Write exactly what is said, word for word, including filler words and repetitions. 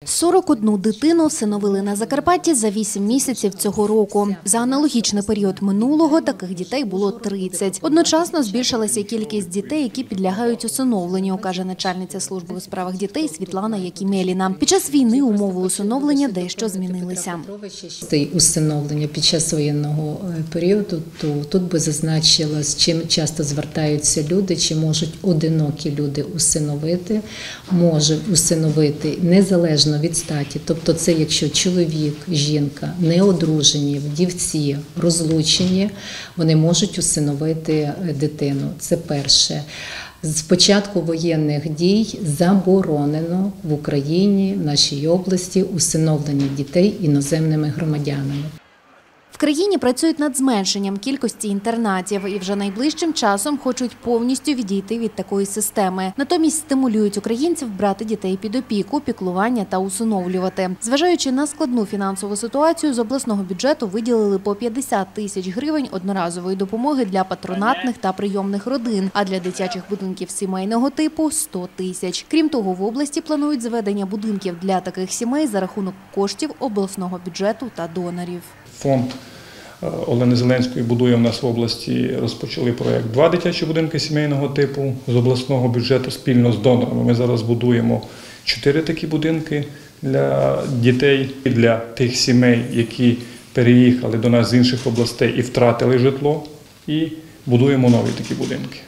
сорок одну дитину всиновили на Закарпатті за вісім місяців цього року. За аналогічний період минулого таких дітей було тридцять. Одночасно збільшилася кількість дітей, які підлягають усиновленню, каже начальниця служби у справах дітей Світлана Якімеліна. Під час війни умови усиновлення дещо змінилися. Усиновлення під час воєнного періоду, то тут би зазначилось, чим часто звертаються люди, чи можуть одинокі люди усиновити, може усиновити незалежно від статі. Тобто це якщо чоловік, жінка, неодружені, вдівці, розлучені, вони можуть усиновити дитину. Це перше. З початку воєнних дій заборонено в Україні, в нашій області, усиновлення дітей іноземними громадянами. В країні працюють над зменшенням кількості інтернатів і вже найближчим часом хочуть повністю відійти від такої системи. Натомість стимулюють українців брати дітей під опіку, піклування та усиновлювати. Зважаючи на складну фінансову ситуацію, з обласного бюджету виділили по п'ятдесят тисяч гривень одноразової допомоги для патронатних та прийомних родин, а для дитячих будинків сімейного типу – сто тисяч. Крім того, в області планують зведення будинків для таких сімей за рахунок коштів обласного бюджету та донорів. Фонд Олени Зеленської будує в нас в області, розпочали проєкт «Два дитячі будинки сімейного типу» з обласного бюджету спільно з донорами. Ми зараз будуємо чотири такі будинки для дітей, для тих сімей, які переїхали до нас з інших областей і втратили житло, і будуємо нові такі будинки.